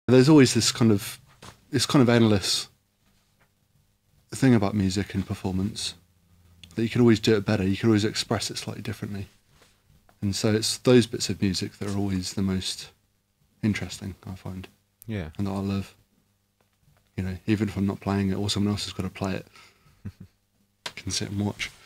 There's always this kind of endless thing about music and performance that you can always do it better. You can always express it slightly differently. And so it's those bits of music that are always the most interesting, I find. Yeah. And that I love. You know, even if I'm not playing it or someone else has got to play it, I can sit and watch.